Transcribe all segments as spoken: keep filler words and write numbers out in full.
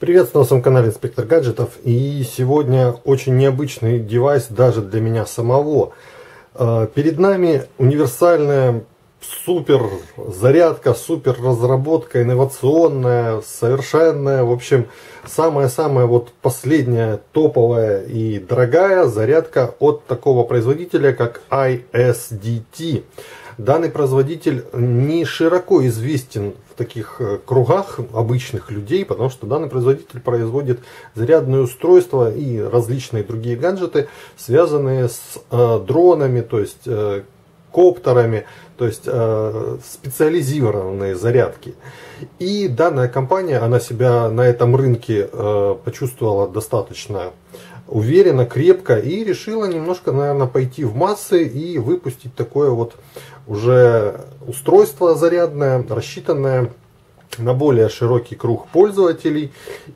Приветствую на своем канале Инспектор Гаджетов. И сегодня очень необычный девайс даже для меня самого. Перед нами универсальная супер зарядка, супер разработка, инновационная, совершенная. В общем, самая-самая вот последняя топовая и дорогая зарядка от такого производителя, как ай эс ди ти. Данный производитель не широко известен в таких кругах обычных людей, потому что данный производитель производит зарядные устройства и различные другие гаджеты, связанные с э, дронами, то есть э, коптерами, то есть э, специализированные зарядки. И данная компания, она себя на этом рынке э, почувствовала достаточно уверенно, крепко и решила немножко, наверное, пойти в массы и выпустить такое вот уже устройство зарядное, рассчитанное на более широкий круг пользователей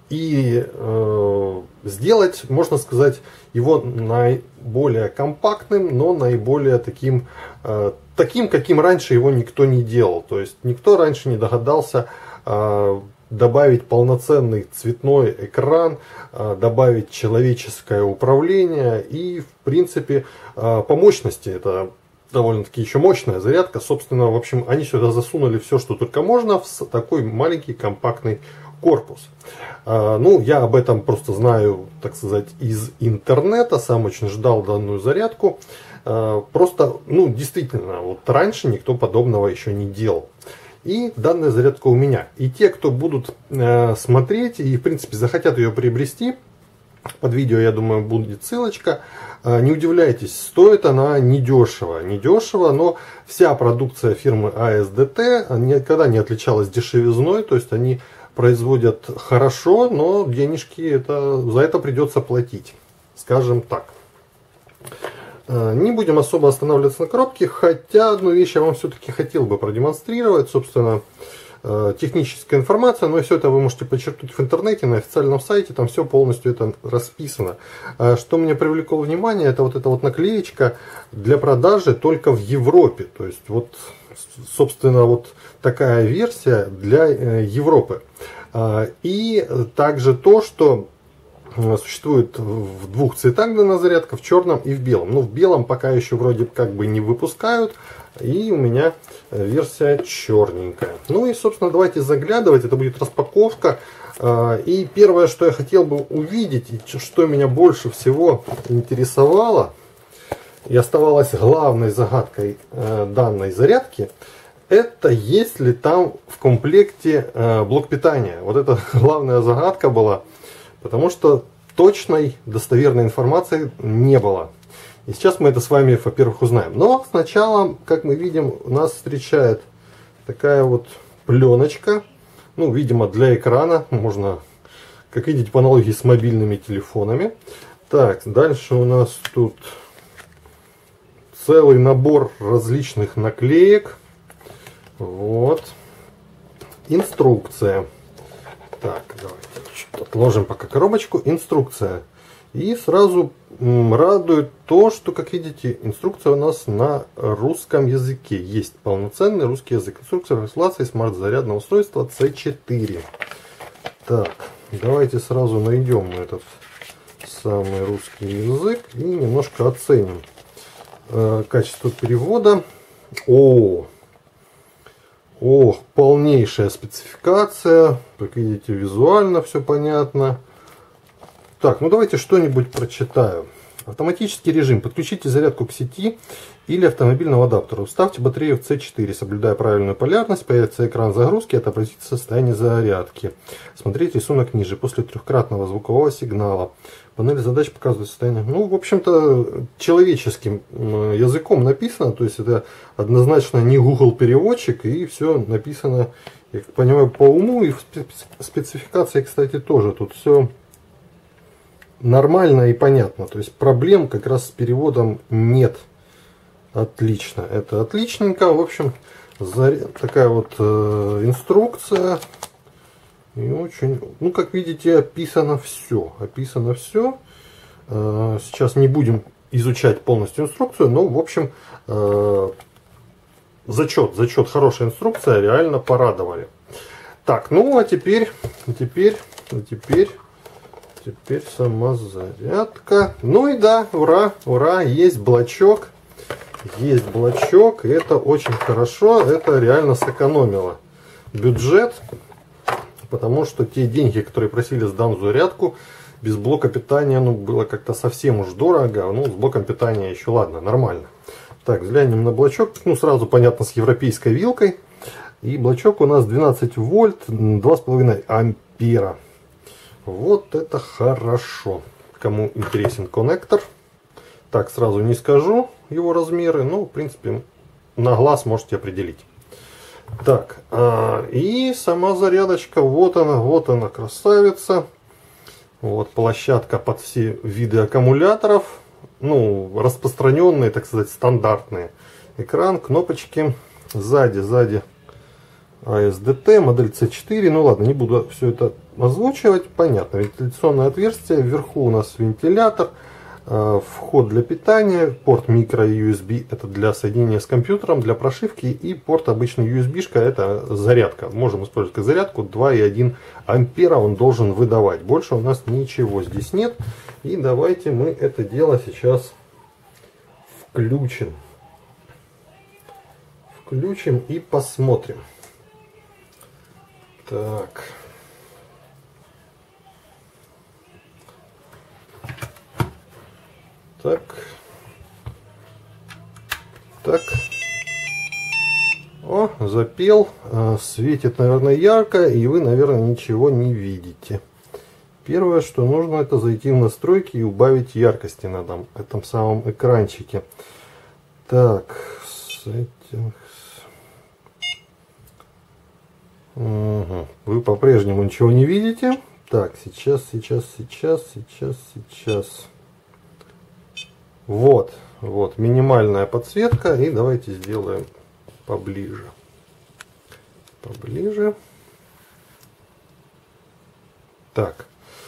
и э, сделать, можно сказать, его наиболее компактным, но наиболее таким, э, таким, каким раньше его никто не делал. То есть никто раньше не догадался э, добавить полноценный цветной экран, добавить человеческое управление и, в принципе, по мощности это довольно-таки еще мощная зарядка. Собственно, в общем, они сюда засунули все, что только можно, в такой маленький компактный корпус. Ну, я об этом просто знаю, так сказать, из интернета, сам очень ждал данную зарядку. Просто, ну, действительно, вот раньше никто подобного еще не делал. И данная зарядка у меня. И те, кто будут э, смотреть и, в принципе, захотят ее приобрести, под видео, я думаю, будет ссылочка. Э, не удивляйтесь, стоит она недешево. Недешево, но вся продукция фирмы эй эс ди ти никогда не отличалась дешевизной. То есть они производят хорошо, но денежки это, за это придется платить. Скажем так. Не будем особо останавливаться на коробке, хотя одну вещь я вам все-таки хотел бы продемонстрировать. Собственно, техническая информация, но все это вы можете подчеркнуть в интернете, на официальном сайте, там все полностью это расписано. Что мне привлекло внимание, это вот эта вот наклеечка для продажи только в Европе. То есть, вот, собственно, вот такая версия для Европы. И также то, что существует в двух цветах данная зарядка, в черном и в белом. Но в белом пока еще вроде как бы не выпускают. И у меня версия черненькая. Ну и, собственно, давайте заглядывать. Это будет распаковка. И первое, что я хотел бы увидеть, и что меня больше всего интересовало, и оставалось главной загадкой данной зарядки, это есть ли там в комплекте блок питания. Вот это главная загадка была. Потому что точной, достоверной информации не было. И сейчас мы это с вами, во-первых, узнаем. Но сначала, как мы видим, нас встречает такая вот пленочка. Ну, видимо, для экрана. Можно, как видите, по аналогии с мобильными телефонами. Так, дальше у нас тут целый набор различных наклеек. Вот. Инструкция. Так, давайте отложим пока коробочку. Инструкция. И сразу радует то, что, как видите, инструкция у нас на русском языке. Есть полноценный русский язык. Инструкция по эксплуатации смарт-зарядного устройства си четыре. Так, давайте сразу найдем этот самый русский язык и немножко оценим э, качество перевода. О! О, полнейшая спецификация. Как видите, визуально все понятно. Так, ну давайте что-нибудь прочитаю. Автоматический режим. Подключите зарядку к сети или автомобильному адаптеру. Вставьте батарею в си четыре. Соблюдая правильную полярность, появится экран загрузки, отобразится состояние зарядки. Смотрите рисунок ниже. После трехкратного звукового сигнала панель задач показывает состояние. Ну, в общем-то, человеческим языком написано. То есть это однозначно не Google переводчик. И все написано, я понимаю, по уму. И в спецификации, кстати, тоже тут все нормально и понятно. То есть проблем как раз с переводом нет. Отлично. Это отличненько. В общем, такая вот э, инструкция. И очень, ну, как видите, описано все. Описано все. Э, сейчас не будем изучать полностью инструкцию, но, в общем, э, зачет, зачет, хорошая инструкция, реально порадовали. Так, ну а теперь, теперь А теперь, теперь сама зарядка. Ну и да, ура, ура, есть блочок. Есть блочок, и это очень хорошо. Это реально сэкономило бюджет. Потому что те деньги, которые просили за данную зарядку, без блока питания, ну, было как-то совсем уж дорого. Ну, с блоком питания еще ладно, нормально. Так, взглянем на блочок. Ну, сразу понятно, с европейской вилкой. И блочок у нас двенадцать вольт, два с половиной ампера. Вот это хорошо. Кому интересен коннектор. Так, сразу не скажу его размеры, но, в принципе, на глаз можете определить. Так, а, и сама зарядочка, вот она, вот она, красавица. Вот площадка под все виды аккумуляторов. Ну, распространенные, так сказать, стандартные. Экран, кнопочки. Сзади, сзади эй эс ди ти, модель си четыре. Ну ладно, не буду все это озвучивать. Понятно, вентиляционное отверстие. Вверху у нас вентилятор. Вход для питания, порт микро ю эс би это для соединения с компьютером, для прошивки, и порт обычный ю эс би-шка это зарядка. Можем использовать как зарядку, два и один ампера он должен выдавать. Больше у нас ничего здесь нет. И давайте мы это дело сейчас включим. Включим и посмотрим. Так. Так, так, о, запел, светит, наверное, ярко, и вы, наверное, ничего не видите. Первое, что нужно, это зайти в настройки и убавить яркости на этом, этом самом экранчике. Так, settings. Угу. Вы по-прежнему ничего не видите. Так, сейчас, сейчас, сейчас, сейчас, сейчас. Вот, вот минимальная подсветка, и давайте сделаем поближе, поближе. Так,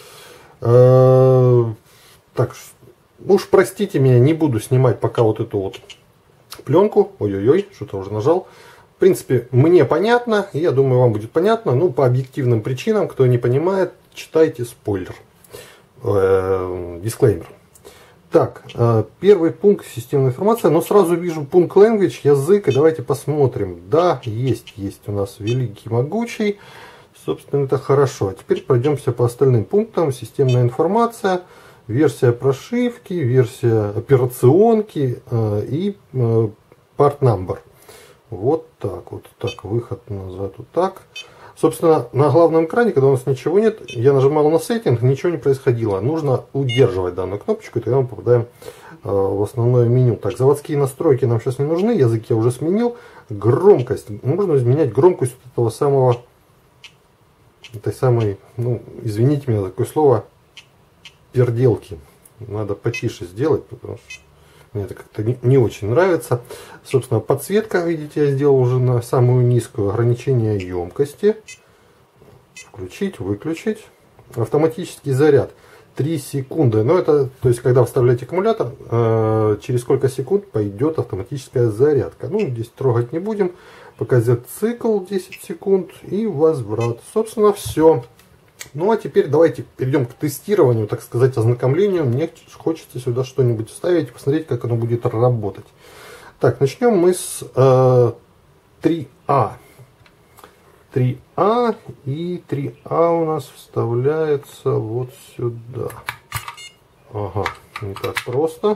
э, так, уж простите меня, не буду снимать пока вот эту вот пленку. Ой-ой-ой, что-то уже нажал. В принципе, мне понятно, и я думаю, вам будет понятно. Ну, по объективным причинам, кто не понимает, читайте спойлер, э, дисклеймер. Так, первый пункт системная информация, но сразу вижу пункт language, язык, и давайте посмотрим. Да, есть, есть у нас великий, могучий, собственно, это хорошо. А теперь пройдемся по остальным пунктам. Системная информация, версия прошивки, версия операционки и part number. Вот так, вот так, выход назад, вот так. Собственно, на главном экране, когда у нас ничего нет, я нажимал на сеттинг, ничего не происходило. Нужно удерживать данную кнопочку, и тогда мы попадаем э, в основное меню. Так, заводские настройки нам сейчас не нужны, язык я уже сменил. Громкость. Можно изменять громкость этого самого, этой самой, ну, извините меня за такое слово, перделки. Надо потише сделать, потому что мне это как-то не, не очень нравится. Собственно, подсветка, видите, я сделал уже на самую низкую. Ограничение емкости. Включить, выключить. Автоматический заряд. три секунды. Но это, то есть, когда вставляете аккумулятор, э, через сколько секунд пойдет автоматическая зарядка. Ну, здесь трогать не будем. Показать цикл десять секунд и возврат. Собственно, все. Ну а теперь давайте перейдем к тестированию, так сказать, ознакомлению. Мне хочется сюда что-нибудь вставить, посмотреть, как оно будет работать. Так, начнем мы с э, три а. три а, и три а у нас вставляется вот сюда. Ага, не так просто.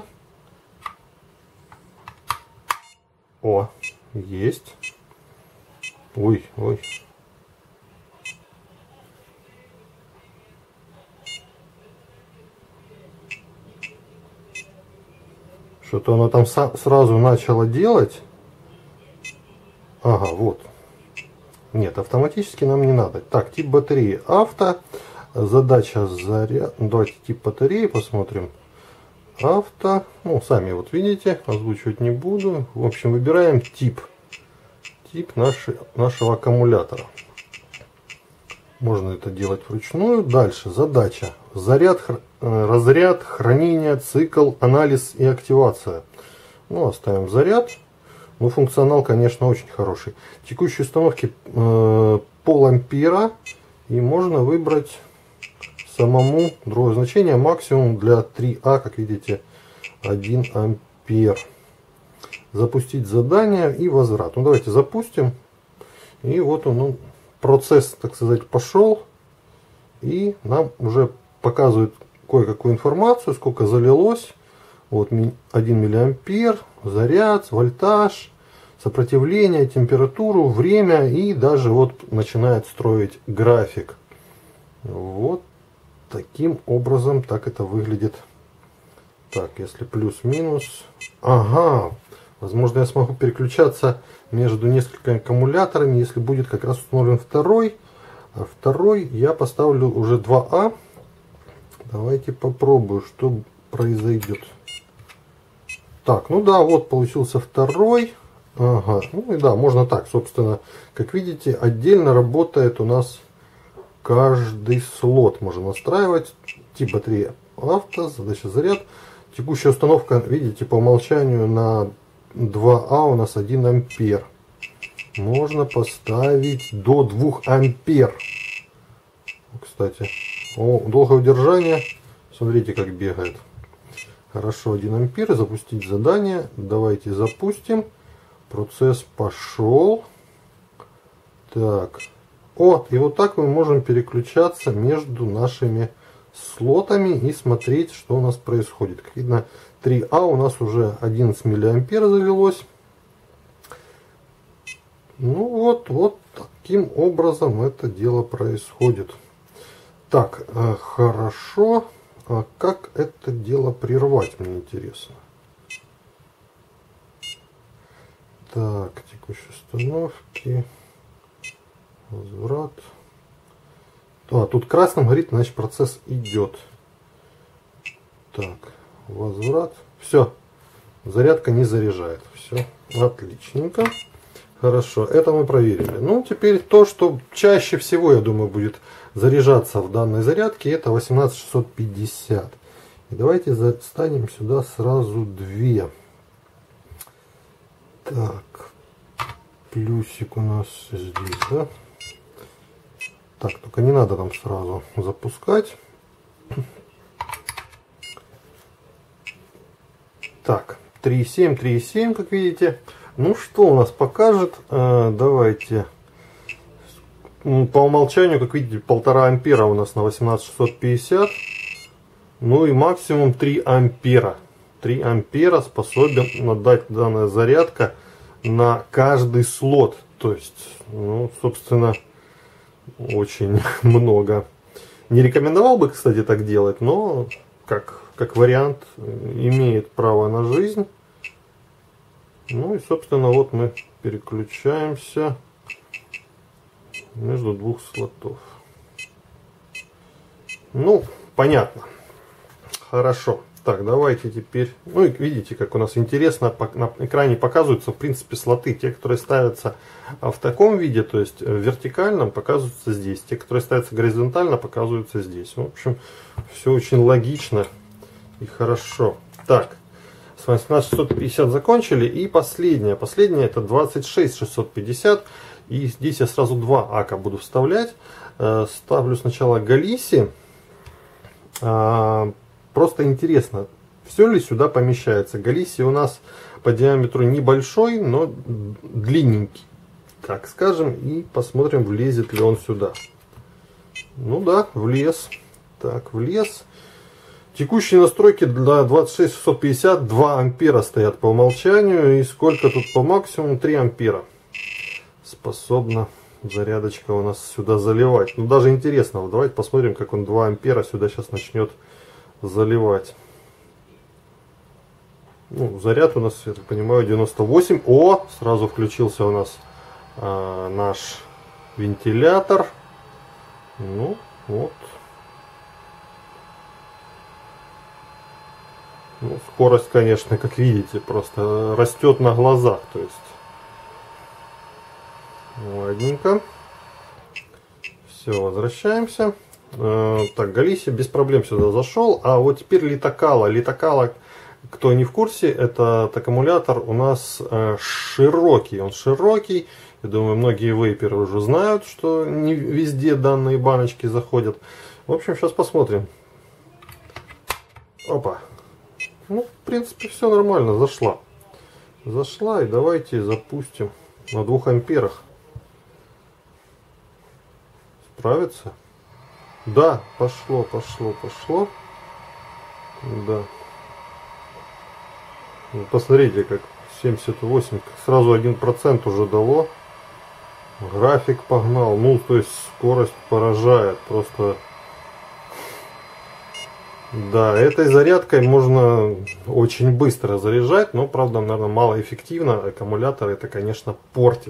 О, есть. Ой, ой. Что-то оно там сразу начало делать. Ага, вот. Нет, автоматически нам не надо. Так, тип батареи авто. Задача заряд. Давайте тип батареи посмотрим. Авто. Ну, сами вот видите, озвучивать не буду. В общем, выбираем тип. Тип нашей, нашего аккумулятора. Можно это делать вручную. Дальше задача. Заряд, разряд, хранение, цикл, анализ и активация. Ну, оставим заряд. Ну, функционал, конечно, очень хороший. Текущие установки э, пол ампера. И можно выбрать самому. Другое значение, максимум для три А, как видите, один ампер. Запустить задание и возврат. Ну, давайте запустим. И вот он, он, процесс, так сказать, пошел. И нам уже показывает кое-какую информацию, сколько залилось. Вот один миллиампер, заряд, вольтаж, сопротивление, температуру, время, и даже вот начинает строить график. Вот таким образом так это выглядит. Так, если плюс-минус. Ага, возможно, я смогу переключаться между несколькими аккумуляторами, если будет как раз установлен второй. А второй я поставлю уже два А. Давайте попробую, что произойдет. Так, ну да, вот получился второй. Ага, ну и да, можно так, собственно, как видите, отдельно работает у нас каждый слот. Можно настраивать. Тип батареи авто, задача заряд. Текущая установка, видите, по умолчанию на два А у нас один ампер. Можно поставить до двух ампер. Кстати, о, долгое удержание. Смотрите, как бегает. Хорошо, один ампер. Запустить задание. Давайте запустим. Процесс пошел. Так. О, и вот так мы можем переключаться между нашими слотами и смотреть, что у нас происходит. Как видно, три А у нас уже одиннадцать миллиампер залилось. Ну вот, вот таким образом это дело происходит. Так, хорошо. А как это дело прервать, мне интересно. Так, текущие установки. Возврат. А, тут красным горит, значит процесс идет. Так, возврат. Все, зарядка не заряжает. Все, отличненько. Хорошо, это мы проверили. Ну, теперь то, что чаще всего, я думаю, будет заряжаться в данной зарядке, это восемнадцать шестьсот пятьдесят. И давайте ставим сюда сразу две. Так, плюсик у нас здесь, да? Так, только не надо нам сразу запускать. Так, три и семь, три и семь, как видите. Ну, что у нас покажет? А, давайте. По умолчанию, как видите, полтора ампера у нас на восемнадцать шестьсот пятьдесят. Ну и максимум три ампера. три ампера способен отдать данная зарядка на каждый слот. То есть, ну, собственно, очень много. Не рекомендовал бы, кстати, так делать, но как, как вариант имеет право на жизнь. Ну и, собственно, вот мы переключаемся между двух слотов. Ну, понятно. Хорошо. Так, давайте теперь... Ну и видите, как у нас интересно, на экране показываются, в принципе, слоты. Те, которые ставятся в таком виде, то есть в вертикальном, показываются здесь. Те, которые ставятся горизонтально, показываются здесь. В общем, все очень логично и хорошо. Так, с восемнадцать шестьсот пятьдесят закончили. И последнее. Последнее это двадцать шесть шестьсот пятьдесят. И здесь я сразу два ака буду вставлять. Ставлю сначала Галиси. Просто интересно, все ли сюда помещается. Галиси у нас по диаметру небольшой, но длинненький, так скажем. И посмотрим, влезет ли он сюда. Ну да, влез. Так, влез. Текущие настройки для двадцать шесть шестьсот пятьдесят два ампера стоят по умолчанию. И сколько тут по максимуму? три ампера. Способна зарядочка у нас сюда заливать. Ну даже интересно, давайте посмотрим, как он два ампера сюда сейчас начнет заливать. Ну, заряд у нас, я так понимаю, девяносто восемь. О, сразу включился у нас а, наш вентилятор. Ну, вот. Ну, скорость, конечно, как видите, просто растет на глазах. То есть, ладненько. Все, возвращаемся. Так, Галиси без проблем сюда зашел. А вот теперь Литокала. Литокала, кто не в курсе, этот аккумулятор у нас э, широкий. Он широкий. Я думаю, многие вейперы уже знают, что не везде данные баночки заходят. В общем, сейчас посмотрим. Опа. Ну, в принципе, все нормально, зашла. Зашла, и давайте запустим на двух амперах. Справится? Да, пошло, пошло, пошло. Да. Посмотрите, как семьдесят восемь, сразу один процент уже дало. График погнал. Ну, то есть скорость поражает. Просто... Да, этой зарядкой можно очень быстро заряжать, но, правда, наверное, малоэффективно. Аккумулятор это, конечно, портит.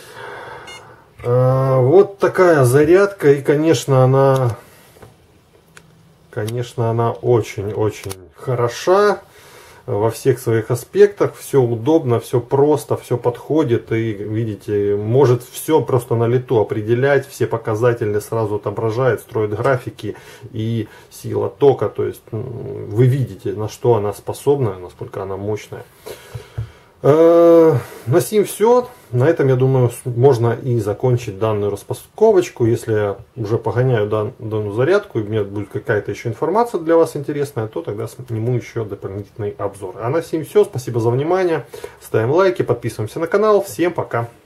А, вот такая зарядка, и, конечно, она, конечно, она очень-очень хороша во всех своих аспектах. Все удобно, все просто, все подходит, и, видите, может все просто на лету определять, все показатели сразу отображает, строит графики и сила тока, то есть вы видите, на что она способна, насколько она мощная. На сим все. На этом, я думаю, можно и закончить данную распаковочку. Если я уже погоняю дан, данную зарядку и у меня будет какая-то еще информация для вас интересная, то тогда сниму еще дополнительный обзор. А на сим все. Спасибо за внимание. Ставим лайки, подписываемся на канал. Всем пока.